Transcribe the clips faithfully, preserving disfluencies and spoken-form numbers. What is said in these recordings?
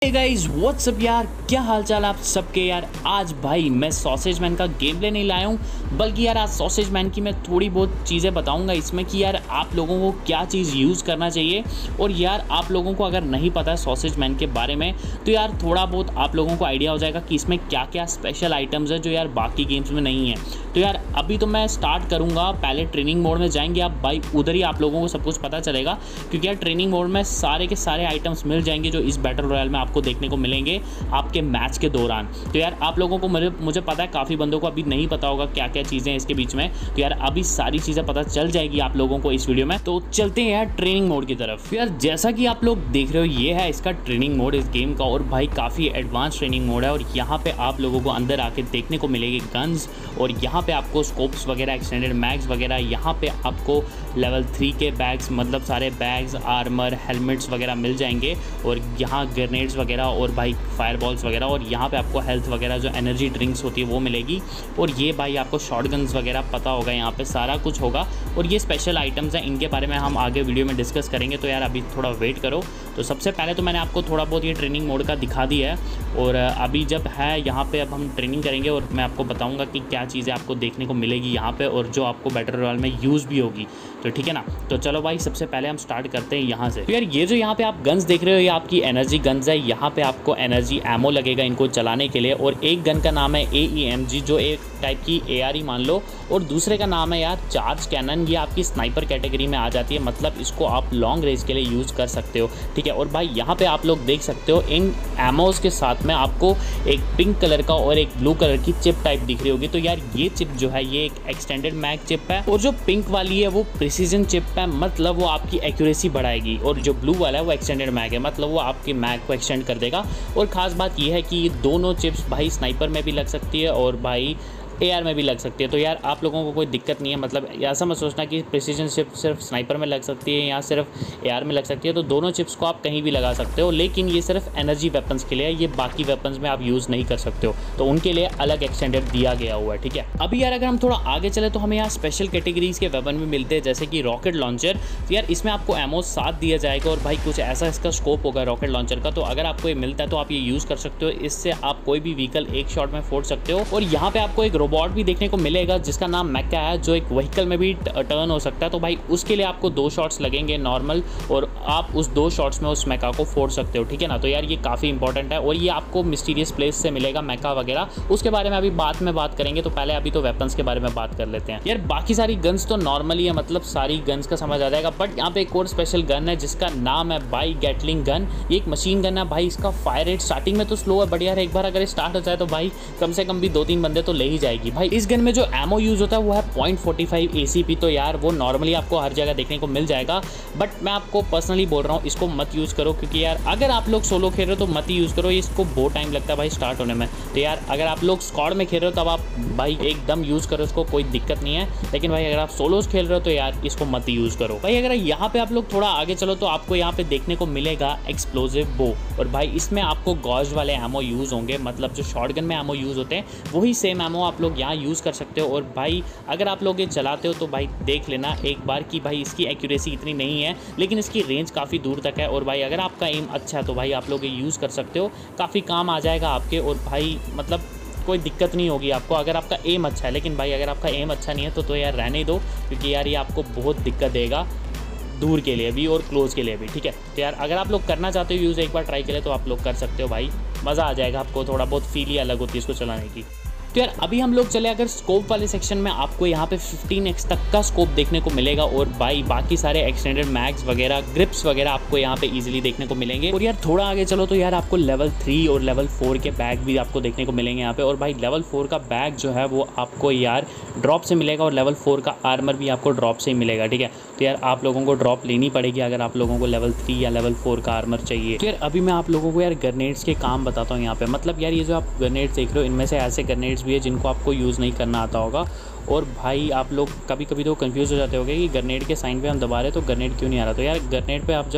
Hey guys what's up यार, क्या हाल चाल आप सबके यार। आज भाई मैं सॉसेज मैन का गेम प्ले नहीं लाया हूँ, बल्कि यार आज सॉसेज मैन की मैं थोड़ी बहुत चीज़ें बताऊँगा इसमें कि यार आप लोगों को क्या चीज़ यूज़ करना चाहिए। और यार आप लोगों को अगर नहीं पता है सॉसेज मैन के बारे में तो यार थोड़ा बहुत आप लोगों को आइडिया हो जाएगा कि इसमें क्या क्या स्पेशल आइटम्स है जो यार बाकी गेम्स में नहीं है। तो यार अभी तो मैं स्टार्ट करूँगा, पहले ट्रेनिंग मोड में जाएंगे आप भाई, उधर ही आप लोगों को सब कुछ पता चलेगा, क्योंकि यार ट्रेनिंग मोड में सारे के सारे आइटम्स मिल जाएंगे जो इस बैटल रॉयल में आपको देखने को मिलेंगे आपके मैच के दौरान। तो यार आप लोगों को मुझे मुझे पता है काफ़ी बंदों को अभी नहीं पता होगा क्या क्या चीज़ें हैं इसके बीच में, तो यार अभी सारी चीज़ें पता चल जाएगी आप लोगों को इस वीडियो में। तो चलते हैं यार ट्रेनिंग मोड की तरफ। यार जैसा कि आप लोग देख रहे हो ये है इसका ट्रेनिंग मोड इस गेम का, और भाई काफ़ी एडवांस ट्रेनिंग मोड है। और यहाँ पे आप लोगों को अंदर आके देखने को मिलेगी गन्स, और यहाँ पे आपको स्कोप्स वगैरह, एक्सटेंडेड मैग्स वगैरह, यहाँ पे आपको लेवल थ्री के बैग्स, मतलब सारे बैग्स, आर्मर, हेलमेट्स वगैरह मिल जाएंगे, और यहाँ ग्रेनेड्स वगैरह और भाई फायरबॉल्स वगैरह, और यहाँ पे आपको हेल्थ वगैरह जो एनर्जी ड्रिंक्स होती है वो मिलेगी। और ये भाई आपको शॉटगन्स वगैरह पता होगा, यहाँ पे सारा कुछ होगा। और ये स्पेशल आइटम्स हैं, इनके बारे में हम आगे वीडियो में डिस्कस करेंगे, तो यार अभी थोड़ा वेट करो। तो सबसे पहले तो मैंने आपको थोड़ा बहुत ये ट्रेनिंग मोड का दिखा दिया है, और अभी जब है यहाँ पे अब हम ट्रेनिंग करेंगे और मैं आपको बताऊँगा कि क्या चीज़ें आपको देखने को मिलेगी यहाँ पे, और जो आपको बैटल रॉयल में यूज़ भी होगी। तो ठीक है ना, तो चलो भाई सबसे पहले हम स्टार्ट करते हैं यहाँ से। तो यार ये जो यहाँ पे आप गन्स देख रहे हो ये आपकी एनर्जी गन्स है। यहाँ पे आपको एनर्जी एमो लगेगा इनको चलाने के लिए, और एक गन का नाम है ए ई एम जी जो एक टाइप की ए आर ही मान लो, और दूसरे का नाम है यार चार्ज कैनन। ये आपकी स्नाइपर कैटेगरी में आ जाती है, मतलब इसको आप लॉन्ग रेंज के लिए यूज़ कर सकते हो। ठीक है, और भाई यहाँ पे आप लोग देख सकते हो इन एमोज के साथ में आपको एक पिंक कलर का और एक ब्लू कलर की चिप टाइप दिख रही होगी। तो यार ये चिप जो है ये एक एक्सटेंडेड मैग चिप है, और जो पिंक वाली है वो प्रिसीजन चिप है, मतलब वो आपकी एक्यूरेसी बढ़ाएगी। और जो ब्लू वाला है वो एक्सटेंडेड मैग है, मतलब वो आपकी मैग को एक्सटेंड कर देगा। और ख़ास बात ये है कि दोनों चिप्स भाई स्नाइपर में भी लग सकती है और भाई ए आर में भी लग सकती है। तो यार आप लोगों को कोई दिक्कत नहीं है, मतलब ऐसा मत सोचना कि प्रिसीजन चिप सिर्फ स्नाइपर में लग सकती है या सिर्फ ए आर में लग सकती है। तो दोनों चिप्स को आप कहीं भी लगा सकते हो, लेकिन ये सिर्फ एनर्जी वेपन्स के लिए है, ये बाकी वेपन्स में आप यूज़ नहीं कर सकते हो, तो उनके लिए अलग एक्सटेंडेड दिया गया हुआ है। ठीक है, अभी यार अगर हम थोड़ा आगे चले तो हमें यहाँ स्पेशल कैटेगरीज के वेपन भी मिलते हैं, जैसे कि रॉकेट लॉन्चर। तो यार इसमें आपको एमो साथ दिया जाएगा, और भाई कुछ ऐसा इसका स्कोप होगा रॉकेट लॉन्चर का। तो अगर आपको ये मिलता है तो आप ये यूज़ कर सकते हो, इससे आप कोई भी व्हीकल एक शॉट में फोड़ सकते हो। और यहाँ पे आपको एक रोबोट भी देखने को मिलेगा जिसका नाम मैका है, जो एक व्हीकल में भी टर्न हो सकता है। तो भाई उसके लिए आपको दो शॉट्स लगेंगे नॉर्मल, और आप उस दो शॉट्स में उस मैका को फोड़ सकते हो। ठीक है ना, तो यार ये काफ़ी इंपॉर्टेंट है, और ये आपको मिस्टीरियस प्लेस से मिलेगा मैका वगैरह, उसके बारे में अभी बाद में बात करेंगे। तो पहले अभी तो वेपन्स के बारे में बात कर लेते हैं। यार बाकी सारी गन्स तो नॉर्मली है, मतलब सारी गन्स का समझ आ जाएगा, बट यहाँ पे एक और स्पेशल गन है जिसका नाम है भाई गैटलिंग गन। ये एक मशीन गन है भाई, इसका फायर रेट स्टार्टिंग में तो स्लो है, बट यार एक बार अगर स्टार्ट हो जाए तो भाई कम से कम भी दो तीन बंदे तो ले ही जाएगी। भाई इस गन में जो एमो यूज़ होता है वो है point forty five A C P. तो यार वो नॉर्मली आपको हर जगह देखने को मिल जाएगा, बट मैं आपको पर्सनली बोल रहा हूँ इसको मत यूज़ करो, क्योंकि यार अगर आप लोग सोलो खेल रहे हो तो मत ही यूज़ करो, इसको बहुत टाइम लगता है भाई स्टार्ट होने में। तो यार अगर आप लोग स्क्वाड में खेल रहे हो तब आप भाई एकदम यूज़ करो इसको, कोई दिक्कत नहीं है। लेकिन भाई अगर आप सोलोज खेल रहे हो तो यार इसको मत ही यूज़ करो। भाई अगर यहाँ पे आप लोग थोड़ा आगे चलो तो आपको यहाँ पे देखने को मिलेगा एक्सप्लोजिव बो, और भाई इसमें आपको गॉज वाले एमो यूज़ होंगे, मतलब जो शॉटगन में एमो यूज़ होते हैं वही सेम एमो आप लोग यहाँ यूज़ कर सकते हो। और भाई अगर आप लोग ये चलाते हो तो भाई देख लेना एक बार कि भाई इसकी एक्यूरेसी इतनी नहीं है, लेकिन इसकी रेंज काफ़ी दूर तक है। और भाई अगर आपका एम अच्छा है तो भाई आप लोग ये यूज़ कर सकते हो, काफ़ी काम आ जाएगा आपके, और भाई मतलब कोई दिक्कत नहीं होगी आपको अगर आपका एम अच्छा है। लेकिन भाई अगर आपका एम अच्छा नहीं है तो तो यार रहने दो, क्योंकि यार ये आपको बहुत दिक्कत देगा दूर के लिए भी और क्लोज के लिए भी। ठीक है, तो यार अगर आप लोग करना चाहते हो यूज़ एक बार ट्राई के लिए तो आप लोग कर सकते हो भाई, मज़ा आ जाएगा आपको, थोड़ा बहुत फील ही अलग होती है इसको चलाने की। तो यार अभी हम लोग चले अगर स्कोप वाले सेक्शन में, आपको यहाँ पे फिफ्टीन एक्स तक का स्कोप देखने को मिलेगा, और भाई बाकी सारे एक्सटेंडेड मैग्स वगैरह, ग्रिप्स वगैरह आपको यहाँ पे इजीली देखने को मिलेंगे। और यार थोड़ा आगे चलो तो यार आपको लेवल थ्री और लेवल फोर के बैग भी आपको देखने को मिलेंगे यहाँ पे। और भाई लेवल फोर का बैग जो है वो आपको यार ड्रॉप से मिलेगा, और लेवल फोर का आर्मर भी आपको ड्रॉप से ही मिलेगा। ठीक है, तो यार आप लोगों को ड्रॉप लेनी पड़ेगी अगर आप लोगों को लेवल थ्री या लेवल फोर का आर्मर चाहिए। तो यार अभी मैं आप लोगों को यार ग्रेनेड्स के काम बताता हूँ यहाँ पे, मतलब यार ये जो आप ग्रेनेड्स देख रहे हो इनमें से ऐसे ग्रेनेड्स भी है जिनको आपको यूज़ नहीं करना आता होगा। और भाई आप लोग कभी कभी तो कंफ्यूज हो जाते होंगे कि ग्रेनेड के साइन पे हम दबा रहे तो ग्रेनेड क्यों नहीं आ रहा। तो यार ग्रेनेड पे आप जब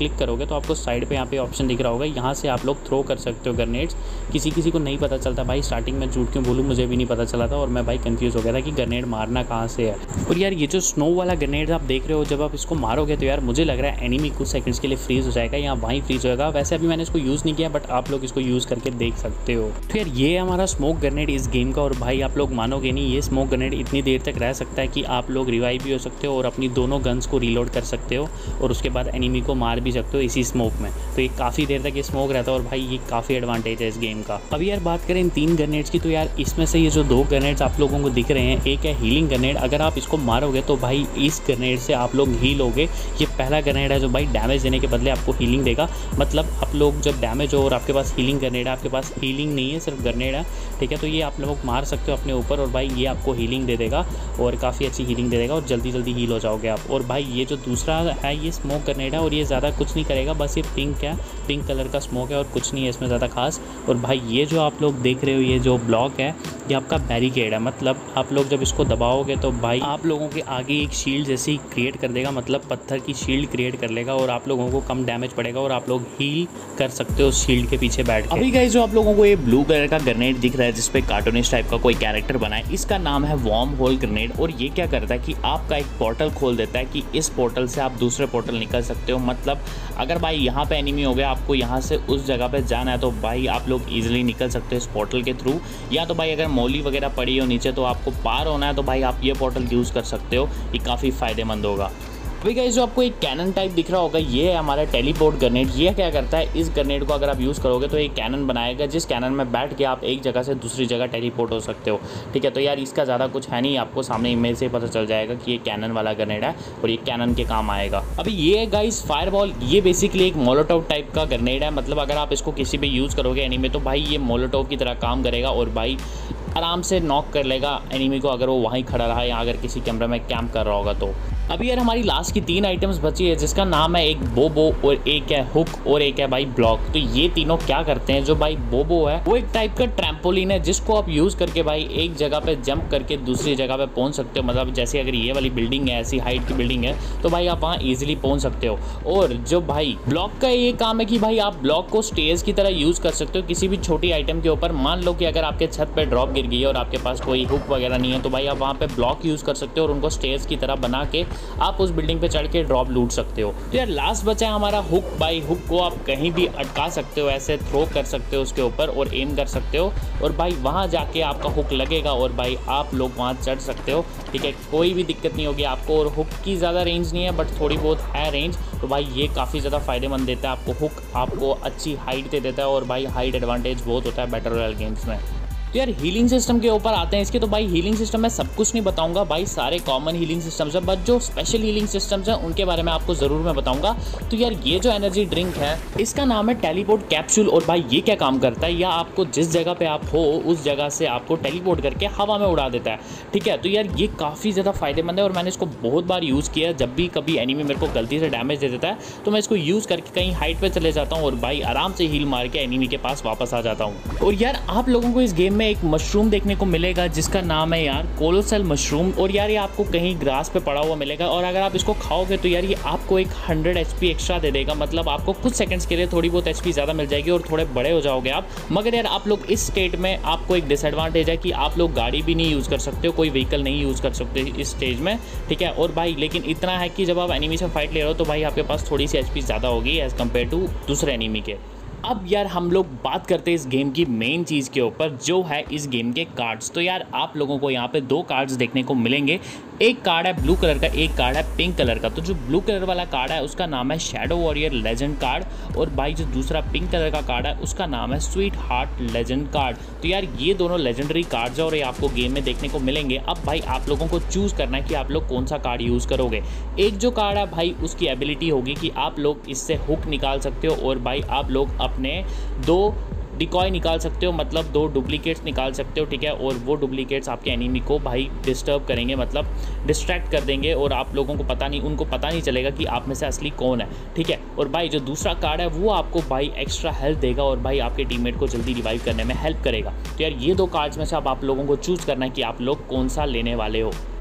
क्लिक करोगे तो आपको साइड पे यहाँ पे ऑप्शन दिख रहा होगा, यहाँ से आप लोग थ्रो कर सकते हो ग्रेनेड्स। किसी किसी को नहीं पता चलता भाई, स्टार्टिंग में झूठ क्यों बोलूँ, मुझे भी नहीं पता चला था और मैं भाई कंफ्यूज हो गया था कि ग्रेनेड मारना कहाँ से है। और यार ये जो स्नो वाला ग्रेनेड आप देख रहे हो, जब आप इसको मारोगे तो यार मुझे लग रहा है एनिमी कुछ सेकंड्स के लिए फ्रीज हो जाएगा या वहीं फ्रीज होगा। वैसे अभी मैंने इसको यूज़ नहीं किया, बट आप लोग इसको यूज़ करके देख सकते हो। तो यार ये हमारा स्मोक ग्रेनेड इस गेम का। और भाई आप लोग मानोगे नहीं, ये स्मोक ग्रेनेड इतनी देर तक रह सकता है कि आप लोग रिवाइव भी हो सकते हो और अपनी दोनों गन्स को रीलोड कर सकते हो और उसके बाद एनिमी को मार भी सकते हो इसी स्मोक में। तो ये काफ़ी देर तक ये स्मोक रहता है और भाई ये काफ़ी एडवांटेज है इस गेम का। अभी यार बात करें इन तीन ग्रेनेड्स की, तो यार इसमें से ये जो दो ग्रेनेड्स आप लोगों को दिख रहे हैं, एक है हीलिंग ग्रेनेड। अगर आप इसको मारोगे तो भाई इस ग्रेनेड से आप लोग हील होगे। ये पहला ग्रेनेड है जो भाई डैमेज देने के बदले आपको हीलिंग देगा। मतलब आप लोग जब डैमेज हो और आपके पास हीलिंग ग्रेनेड है, आपके पास हीलिंग नहीं है सिर्फ ग्रेनेड है, ठीक है, तो ये आप लोग मार सकते हो अपने ऊपर और भाई ये आपको हीलिंग दे देगा और काफ़ी अच्छी हीलिंग दे देगा और जल्दी जल्दी हील हो जाओगे आप। और भाई ये जो दूसरा है ये स्मोक ग्रेनेड है और ये ज़्यादा कुछ नहीं करेगा, बस ये पिंक है, पिंक कलर का स्मोक है और कुछ नहीं है इसमें ज़्यादा खास। और भाई ये जो आप लोग देख रहे हो, ये जो ब्लॉक है ये आपका बैरिकेड है। मतलब आप लोग जब इसको दबाओगे तो भाई आप लोगों के आगे एक शील्ड जैसी क्रिएट कर देगा, मतलब पत्थर की शील्ड क्रिएट कर लेगा और आप लोगों को कम डैमेज पड़ेगा और आप लोग हील कर सकते हो उस शील्ड के पीछे बैठ के। अभी गाइस जो आप लोगों को ये ब्लू कलर का ग्रेनेड दिख रहा है जिसपे कार्टूनिस्ट टाइप का कोई कैरेक्टर बना है, इसका नाम है वॉर्म होल ग्रेनेड। और ये क्या करता है कि आपका एक पोर्टल खोल देता है कि इस पोर्टल से आप दूसरे पोर्टल निकल सकते हो। मतलब अगर भाई यहाँ पे एनिमी हो गया, आपको यहाँ से उस जगह पे जाना है तो भाई आप लोग इजीली निकल सकते हो इस पोर्टल के थ्रू। या तो भाई अगर मौली वगैरह पड़ी हो नीचे तो आपको पार होना है तो भाई आप ये पोर्टल यूज़ कर सकते हो, ये काफ़ी फ़ायदेमंद होगा। अभी गाइस जो आपको एक कैनन टाइप दिख रहा होगा, ये है हमारा टेलीपोर्ट ग्रेनेड। ये क्या करता है, इस ग्रेनेड को अगर आप यूज़ करोगे तो एक कैनन बनाएगा जिस कैनन में बैठ के आप एक जगह से दूसरी जगह टेलीपोर्ट हो सकते हो, ठीक है। तो यार इसका ज़्यादा कुछ है नहीं, आपको सामने इमेज से पता चल जाएगा कि ये कैनन वाला ग्रेनेड है और ये कैनन के काम आएगा। अभी ये है गाइस फायरबॉल। ये बेसिकली एक मोलोटोव टाइप का ग्रेनेड है। मतलब अगर आप इसको किसी भी यूज़ करोगे एनिमी तो भाई ये मोलोटोव की तरह काम करेगा और भाई आराम से नॉक कर लेगा एनिमी को अगर वो वहीं खड़ा रहा या अगर किसी कैमरे में कैंप कर रहा होगा तो। अभी यार हमारी लास्ट की तीन आइटम्स बची है जिसका नाम है एक बोबो और एक है हुक और एक है भाई ब्लॉक। तो ये तीनों क्या करते हैं, जो भाई बोबो है वो एक टाइप का ट्रैम्पोलिन है जिसको आप यूज़ करके भाई एक जगह पे जंप करके दूसरी जगह पे पहुंच सकते हो। मतलब जैसे अगर ये वाली बिल्डिंग है, ऐसी हाइट की बिल्डिंग है तो भाई आप वहाँ ईजिली पहुँच सकते हो। और जो भाई ब्लॉक का ये काम है कि भाई आप ब्लॉक को स्टेज की तरह यूज़ कर सकते हो किसी भी छोटी आइटम के ऊपर। मान लो कि अगर आपके छत पर ड्रॉप गिर गई है और आपके पास कोई हुक वगैरह नहीं है तो भाई आप वहाँ पे ब्लॉक यूज़ कर सकते हो और उनको स्टेज की तरह बना के आप उस बिल्डिंग पे चढ़ के ड्रॉप लूट सकते हो। तो यार लास्ट बचा है हमारा हुक। भाई हुक को आप कहीं भी अटका सकते हो, ऐसे थ्रो कर सकते हो उसके ऊपर और एम कर सकते हो और भाई वहाँ जाके आपका हुक लगेगा और भाई आप लोग वहाँ चढ़ सकते हो, ठीक है। कोई भी दिक्कत नहीं होगी आपको। और हुक की ज़्यादा रेंज नहीं है बट थोड़ी बहुत है रेंज, तो भाई ये काफ़ी ज़्यादा फायदेमंद देता है आपको। हुक आपको अच्छी हाइट दे देता है और भाई हाइट एडवांटेज बहुत होता है बैटल रॉयल गेम्स में। तो यार हीलिंग सिस्टम के ऊपर आते हैं इसके। तो भाई हीलिंग सिस्टम मैं सब कुछ नहीं बताऊंगा, भाई सारे कॉमन हीलिंग सिस्टम्स हैं, बट जो स्पेशल हीलिंग सिस्टम्स हैं उनके बारे में आपको ज़रूर मैं बताऊंगा। तो यार ये जो एनर्जी ड्रिंक है इसका नाम है टेलीपोर्ट कैप्सूल। और भाई ये क्या काम करता है, या आपको जिस जगह पे आप हो उस जगह से आपको टेलीपोर्ट करके हवा में उड़ा देता है, ठीक है। तो यार ये काफ़ी ज़्यादा फायदेमंद है और मैंने इसको बहुत बार यूज़ किया है। जब भी कभी एनिमी मेरे को गलती से डैमेज दे देता है तो मैं इसको यूज़ करके कहीं हाइट पर चले जाता हूँ और भाई आराम से हील मार के एनिमी के पास वापस आ जाता हूँ। और यार आप लोगों को इस गेम में एक मशरूम देखने को मिलेगा जिसका नाम है यार कोलोसल मशरूम। और यार ये आपको कहीं ग्रास पे पड़ा हुआ मिलेगा और अगर आप इसको खाओगे तो यार ये आपको एक हंड्रेड एचपी एक्स्ट्रा दे देगा। मतलब आपको कुछ सेकंड्स के लिए थोड़ी बहुत एचपी ज़्यादा मिल जाएगी और थोड़े बड़े हो जाओगे आप। मगर यार आप लोग इस स्टेट में आपको एक डिसएडवांटेज है कि आप लोग गाड़ी भी नहीं यूज़ कर सकते हो, कोई व्हीकल नहीं यूज़ कर सकते इस स्टेज में, ठीक है। और भाई लेकिन इतना है कि जब आप एनिमी से फाइट ले रहे हो तो भाई आपके पास थोड़ी सी एचपी ज़्यादा होगी एज़ कम्पेयर टू दूसरे एनिमी के। अब यार हम लोग बात करते हैं इस गेम की मेन चीज़ के ऊपर जो है इस गेम के कार्ड्स। तो यार आप लोगों को यहाँ पे दो कार्ड्स देखने को मिलेंगे। एक कार्ड है ब्लू कलर का, एक कार्ड है पिंक कलर का। तो जो ब्लू कलर वाला कार्ड है उसका नाम है शैडो वॉरियर लेजेंड कार्ड और भाई जो दूसरा पिंक कलर का कार्ड है उसका नाम है स्वीट हार्ट लेजेंड कार्ड। तो यार ये दोनों लेजेंडरी कार्ड्स है और ये आपको गेम में देखने को मिलेंगे। अब भाई आप लोगों को चूज़ करना है कि आप लोग कौन सा कार्ड यूज़ करोगे। एक जो कार्ड है भाई उसकी एबिलिटी होगी कि आप लोग इससे हुक निकाल सकते हो और भाई आप लोग अपने दो डिकॉय निकाल सकते हो, मतलब दो डुप्लीकेट्स निकाल सकते हो, ठीक है। और वो डुप्लीकेट्स आपके एनिमी को भाई डिस्टर्ब करेंगे, मतलब डिस्ट्रैक्ट कर देंगे और आप लोगों को पता नहीं उनको पता नहीं चलेगा कि आप में से असली कौन है, ठीक है। और भाई जो दूसरा कार्ड है वो आपको भाई एक्स्ट्रा हेल्थ देगा और भाई आपके टीममेट को जल्दी रिवाइव करने में हेल्प करेगा। तो यार ये दो कार्ड्स में से अब आप लोगों को चूज़ करना है कि आप लोग कौन सा लेने वाले हो।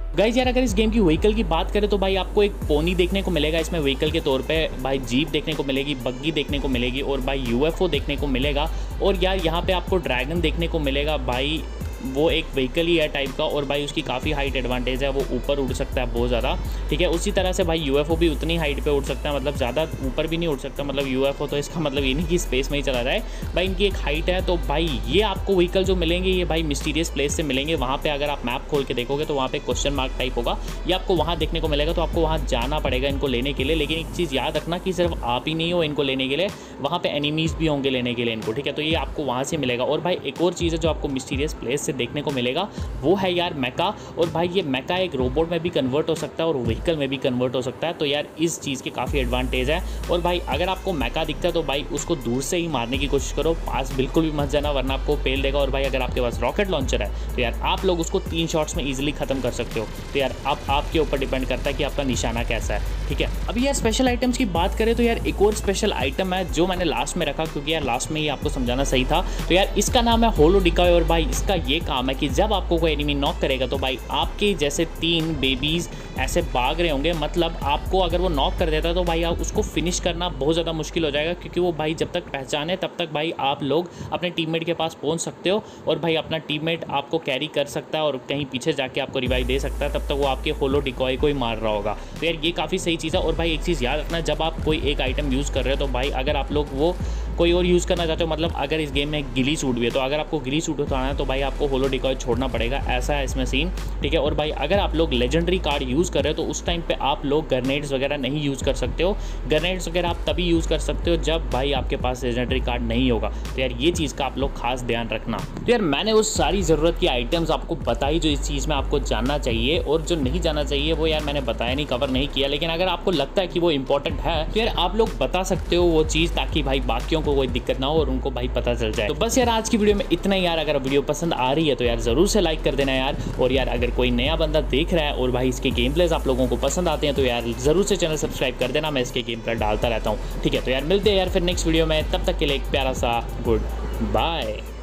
गाइज यार अगर इस गेम की व्हीकल की बात करें तो भाई आपको एक पोनी देखने को मिलेगा इसमें व्हीकल के तौर पे, भाई जीप देखने को मिलेगी, बग्गी देखने को मिलेगी और भाई यूएफओ देखने को मिलेगा। और यार यहाँ पे आपको ड्रैगन देखने को मिलेगा, भाई वो एक व्हीकल ही है टाइप का और भाई उसकी काफ़ी हाइट एडवांटेज है, वो ऊपर उड़ सकता है बहुत ज़्यादा, ठीक है। उसी तरह से भाई यूएफओ भी उतनी हाइट पे उड़ सकता है, मतलब ज़्यादा ऊपर भी नहीं उड़ सकता, मतलब यूएफओ तो इसका मतलब ये नहीं कि स्पेस में ही चला जाए, भाई इनकी एक हाइट है। तो भाई ये आपको व्हीकल जो मिलेंगे ये भाई मिस्टीरियस प्लेस से मिलेंगे, वहाँ पर अगर आप मैप खोल के देखोगे तो वहाँ पर क्वेश्चन मार्क टाइप होगा, ये आपको वहाँ देखने को मिलेगा, तो आपको वहाँ जाना पड़ेगा इनको लेने के लिए। लेकिन एक चीज़ याद रखना कि सिर्फ आप ही नहीं हो इनको लेने के लिए, वहाँ पर एनिमीज़ भी होंगे लेने के लिए इनको, ठीक है। तो ये आपको वहाँ से मिलेगा। और भाई एक और चीज़ है जो आपको मिस्टीरियस प्लेस से देखने को मिलेगा, वो है यार मैका। और भाई ये मैका एक रोबोट में भी कन्वर्ट हो सकता है और व्हीकल में भी कन्वर्ट हो सकता है, तो यार इस चीज़ की काफ़ी एडवांटेज है। और भाई अगर आपको मैका दिखता है तो भाई उसको दूर से ही मारने की कोशिश करो, पास बिल्कुल भी मत जाना वरना आपको पेल देगा। और भाई अगर आपके पास रॉकेट लॉन्चर है तो यार आप लोग उसको तीन शॉट्स में ईजिली खत्म कर सकते हो। तो यार आप आपके ऊपर डिपेंड करता है कि आपका निशाना कैसा है, ठीक है। अभी यार स्पेशल आइटम्स की बात करें तो यार एक और स्पेशल आइटम है जो मैंने लास्ट में रखा, क्योंकि यार लास्ट में ही आपको समझाना सही था। तो यार इसका नाम है होलो डिकॉय। और भाई इसका ये काम है कि जब आपको कोई एनिमी नॉक करेगा तो भाई आपके जैसे तीन बेबीज़ ऐसे भाग रहे होंगे, मतलब आपको अगर वो नॉक कर देता है तो भाई आप उसको फिनिश करना बहुत ज़्यादा मुश्किल हो जाएगा, क्योंकि वो भाई जब तक पहचाने तब तक भाई आप लोग अपने टीममेट के पास पहुंच सकते हो और भाई अपना टीममेट आपको कैरी कर सकता है और कहीं पीछे जाके आपको रिवाइव दे सकता है, तब तक वो आपके होलो डिकॉय को ही मार रहा होगा। तो यार ये काफ़ी सही चीज़ है। और भाई एक चीज़ याद रखना, जब आप कोई एक आइटम यूज़ कर रहे हो तो भाई अगर आप लोग वो कोई और यूज़ करना चाहते हो, मतलब अगर इस गेम में गिली सूट भी है तो अगर आपको गिली सूट उठाना है तो भाई आपको होलो डिकॉय छोड़ना पड़ेगा, ऐसा है इसमें सीन, ठीक है। और भाई अगर आप लोग लेजेंडरी कार्ड यूज़ कर रहे हो तो उस टाइम पे आप लोग ग्रेनेड्स वगैरह नहीं यूज़ कर सकते हो। ग्रेनेड्स वगैरह आप तभी यूज़ कर सकते हो जब भाई आपके पास लेजेंडरी कार्ड नहीं होगा। तो यार ये चीज़ का आप लोग खास ध्यान रखना। तो यार मैंने उस सारी ज़रूरत की आइटम्स आपको बताई जो इस चीज़ में आपको जानना चाहिए, और जो नहीं जानना चाहिए वो यार मैंने बताया नहीं, कवर नहीं किया। लेकिन अगर आपको लगता है कि वो इंपॉर्टेंट है तो यार आप लोग बता सकते हो वो चीज़, ताकि भाई बाकियों को कोई दिक्कत ना हो और उनको भाई पता चल जाए। तो बस यार आज की वीडियो में इतना ही यार। अगर वीडियो पसंद आ रही है तो यार ज़रूर से लाइक कर देना यार। और यार अगर कोई नया बंदा देख रहा है और भाई इसके गेम प्लेस आप लोगों को पसंद आते हैं तो यार ज़रूर से चैनल सब्सक्राइब कर देना, मैं इसके गेम प्ले डालता रहता हूँ, ठीक है। तो यार मिलते हैं यार फिर नेक्स्ट वीडियो में, तब तक के लिए एक प्यारा सा गुड बाय।